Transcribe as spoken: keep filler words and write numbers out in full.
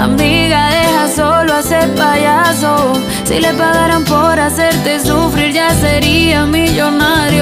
Amiga, deja solo a ese payaso. Si le pagaran por hacerte sufrir, ya sería millonario.